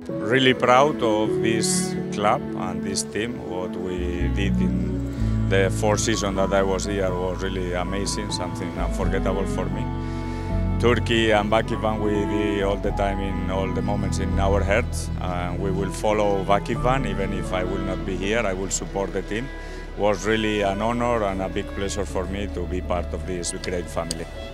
really proud of this club and this team. What we did in the 4 seasons that I was here was really amazing, something unforgettable for me. Turkey and VakıfBank will be all the time in all the moments in our hearts, and we will follow VakıfBank. Even if I will not be here, I will support the team. It was really an honor and a big pleasure for me to be part of this great family.